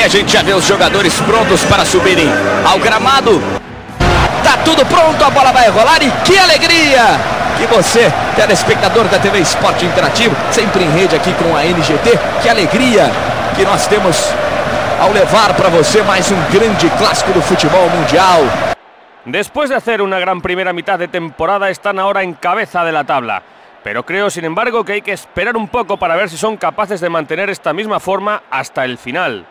Aí a gente já vê os jogadores prontos para subirem ao gramado. Tá tudo pronto, a bola vai rolar e que alegria que você, telespectador da TV Esporte Interativo, sempre em rede aqui com a NGT, que alegria que nós temos ao levar para você mais um grande clássico do futebol mundial. Después de hacer una gran primera mitad de temporada, están ahora en cabeza de la tabla. Pero creo, sin embargo, que hay que esperar un poco para ver si son capaces de mantener esta misma forma hasta el final.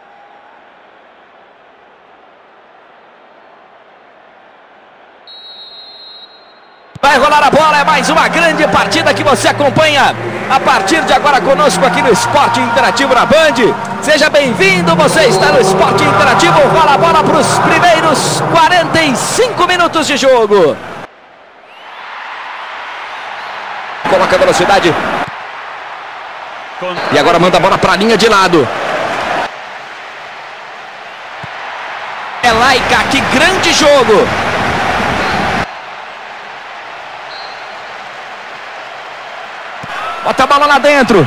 Vai rolar a bola, é mais uma grande partida que você acompanha a partir de agora conosco aqui no Esporte Interativo na Band. Seja bem-vindo, você está no Esporte Interativo, rola a bola para os primeiros 45 minutos de jogo. Coloca a velocidade. E agora manda a bola para a linha de lado. É Laika, que grande jogo. Bota a bola lá dentro.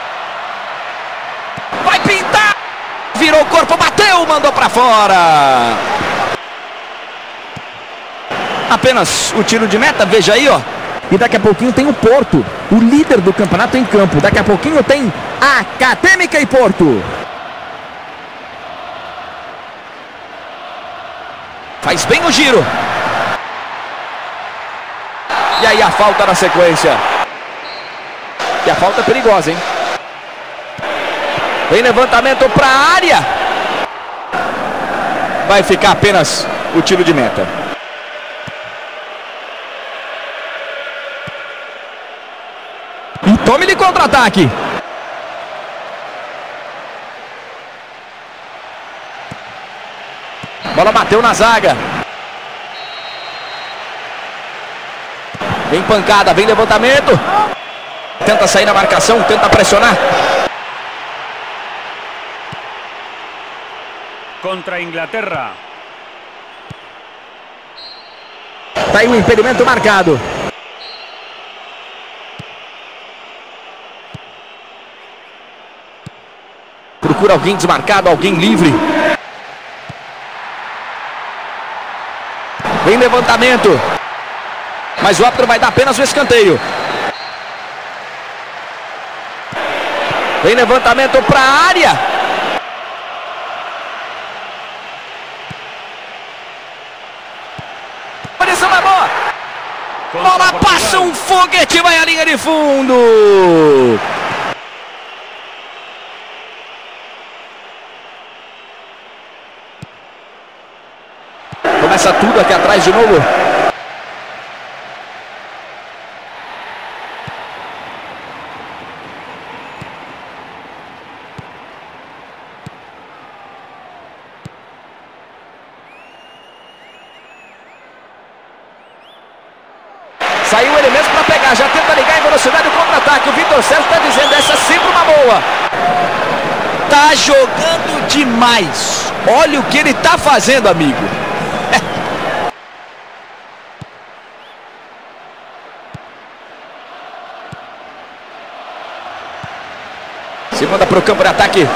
Vai pintar. Virou o corpo, bateu, mandou para fora. Apenas o tiro de meta, veja aí, ó. E daqui a pouquinho tem o Porto, o líder do campeonato em campo. Daqui a pouquinho tem a Acadêmica e Porto. Faz bem o giro. E aí a falta na sequência. E a falta é perigosa, hein? Vem levantamento para a área. Vai ficar apenas o tiro de meta. E tome-lhe contra-ataque. Bola bateu na zaga. Vem pancada, vem levantamento. Tenta sair na marcação, tenta pressionar. Contra Inglaterra. Tá aí um impedimento marcado. Procura alguém desmarcado, alguém livre. Vem levantamento. Mas o árbitro vai dar apenas o escanteio. Vem levantamento para a área. Posição é boa. Bola passa um foguete, vai à linha de fundo. Começa tudo aqui atrás de novo. Saiu ele mesmo para pegar, já tenta ligar em velocidade o contra-ataque. O Vitor Sérgio está dizendo, essa é sempre uma boa. Tá jogando demais. Olha o que ele tá fazendo, amigo. Se manda para o campo de ataque.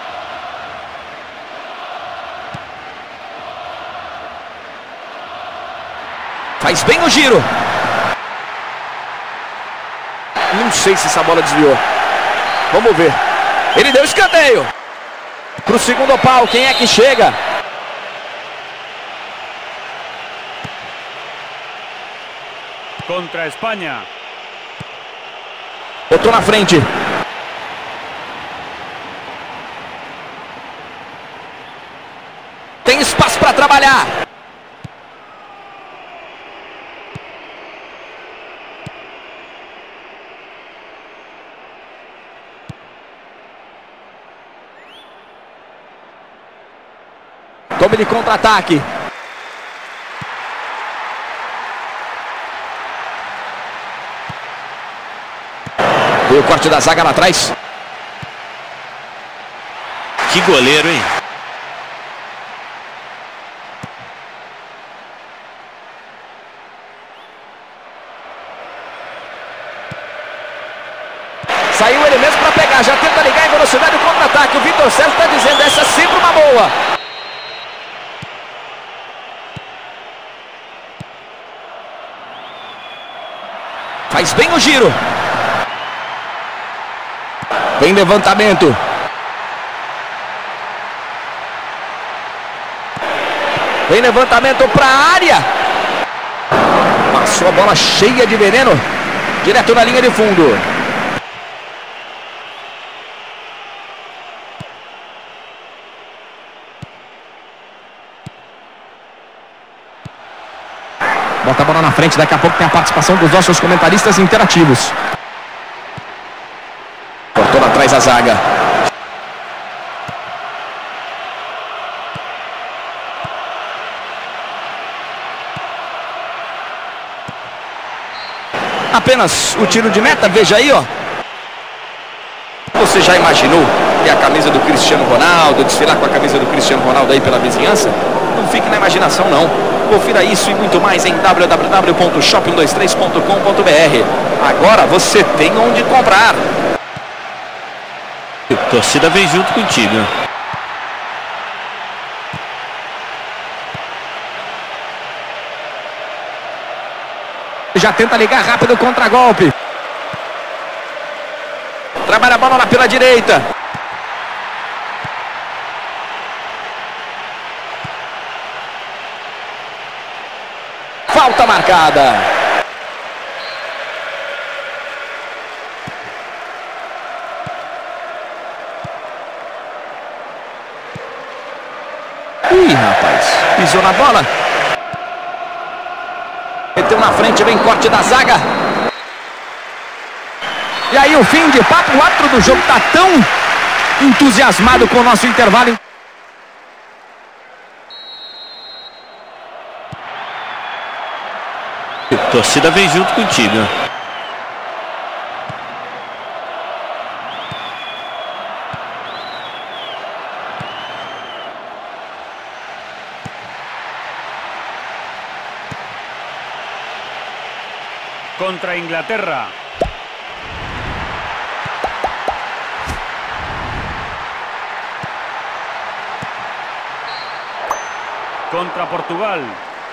Faz bem o giro. Não sei se essa bola desviou. Vamos ver. Ele deu escanteio. Para o segundo pau, quem é que chega? Contra Espanha. Botou na frente. Tem espaço para trabalhar. Tome de contra-ataque. E o corte da zaga lá atrás. Que goleiro, hein? Saiu ele mesmo para pegar, já tenta ligar em velocidade o contra-ataque. O Vitor Sérgio está dizendo, essa é sempre uma boa. Faz bem o giro. Vem levantamento. Vem levantamento para a área. Passou a bola cheia de veneno. Direto na linha de fundo. Bota a bola na frente, daqui a pouco tem a participação dos nossos comentaristas interativos. Cortou lá atrás a zaga. Apenas o tiro de meta, veja aí, ó. Você já imaginou ter a camisa do Cristiano Ronaldo, desfilar com a camisa do Cristiano Ronaldo aí pela vizinhança? Não fique na imaginação, não. Confira isso e muito mais em www.shopping23.com.br. Agora você tem onde comprar. A torcida vem junto contigo. Já tenta ligar rápido, contra-golpe. Trabalha a bola lá pela direita. Falta marcada. Ih, rapaz, pisou na bola. Meteu na frente, vem corte da zaga. E aí o fim de papo, o árbitro do jogo está tão entusiasmado com o nosso intervalo. A torcida vem junto contigo. Contra Inglaterra. Contra Portugal.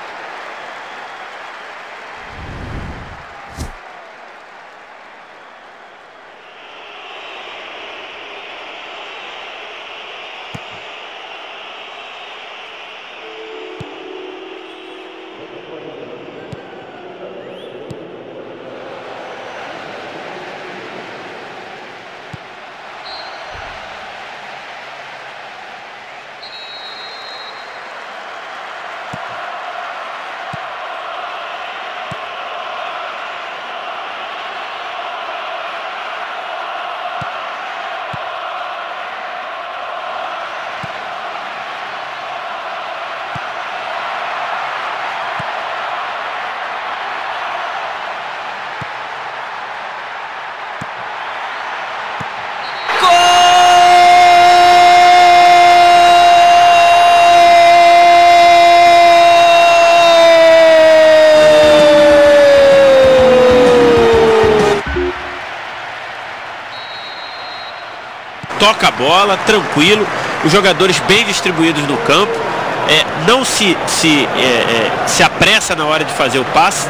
Toca a bola, tranquilo, os jogadores bem distribuídos no campo, não se apressa na hora de fazer o passe.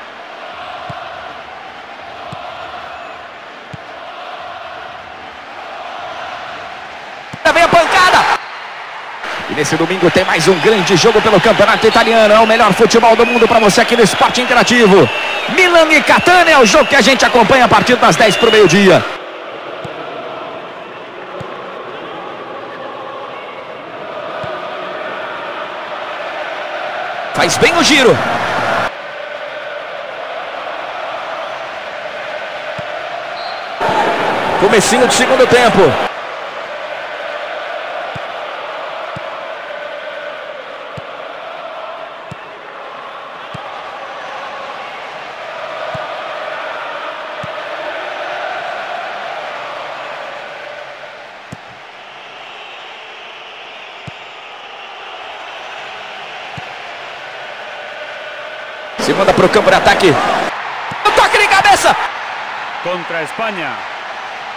Vem a pancada! E nesse domingo tem mais um grande jogo pelo Campeonato Italiano. É o melhor futebol do mundo para você aqui no Esporte Interativo. Milan e Catania é o jogo que a gente acompanha a partir das 10 para o meio-dia. Faz bem o giro. Comecinho do segundo tempo. Se manda para o campo de ataque. Toque de cabeça. Contra Espanha.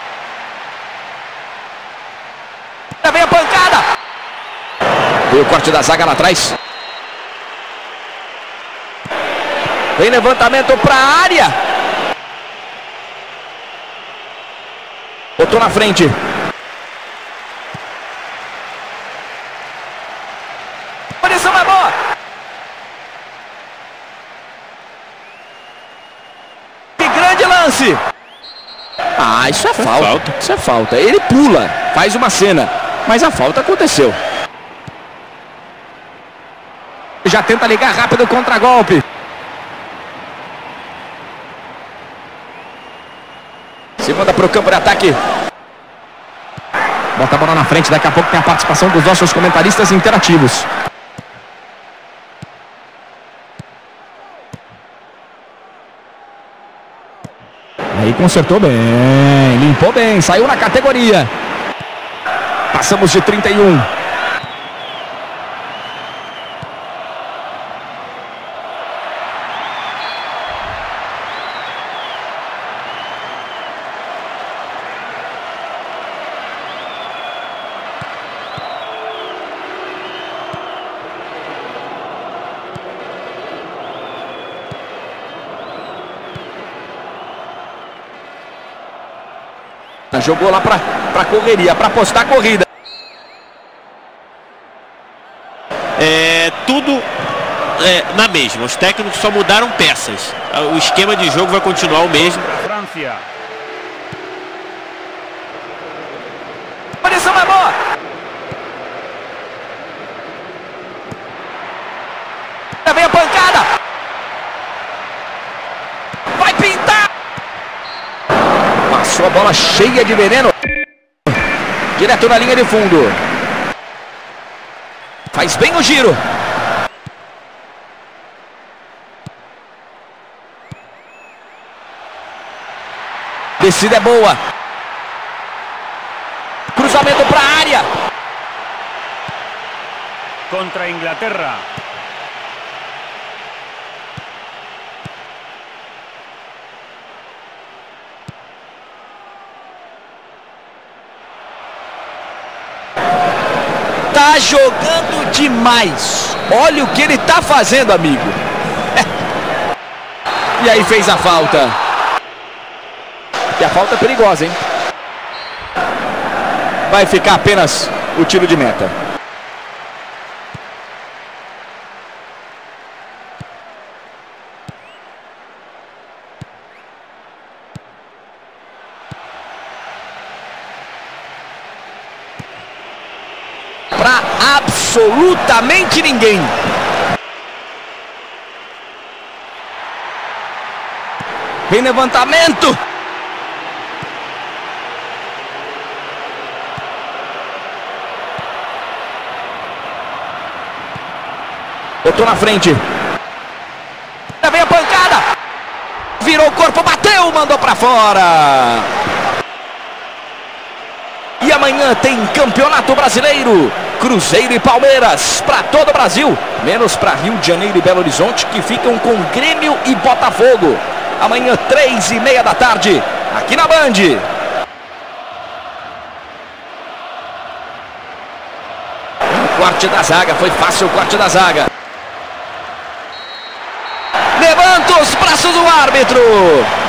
Vem a pancada. Veio o corte da zaga lá atrás. Vem levantamento para a área. Botou na frente. Posição é boa. Que grande lance. Ah, isso é falta. Isso é falta. Ele pula, faz uma cena, mas a falta aconteceu. Já tenta ligar rápido o contragolpe. Se manda para o campo de ataque. Bota a bola na frente. Daqui a pouco tem a participação dos nossos comentaristas interativos. Aí consertou bem. Limpou bem. Saiu na categoria. Passamos de 31. Jogou lá para correria, para apostar a corrida. Tudo na mesma. Os técnicos só mudaram peças. O esquema de jogo vai continuar o mesmo. Francia. Posição é boa. Vem a pancada. Vai pintar. Passou a bola cheia de veneno. Direto na linha de fundo. Faz bem o giro. Descida é boa. Cruzamento para a área. Contra a Inglaterra. Tá jogando demais. Olha o que ele tá fazendo, amigo. E aí fez a falta. E a falta é perigosa, hein? Vai ficar apenas o tiro de meta. Para absolutamente ninguém. Vem levantamento. Botou na frente. Vem a pancada. Virou o corpo, bateu, mandou para fora. E amanhã tem Campeonato Brasileiro. Cruzeiro e Palmeiras para todo o Brasil, menos para Rio de Janeiro e Belo Horizonte, que ficam com Grêmio e Botafogo. Amanhã 3h30 da tarde, aqui na Band. O corte da zaga, foi fácil o corte da zaga. Levanta os braços do árbitro.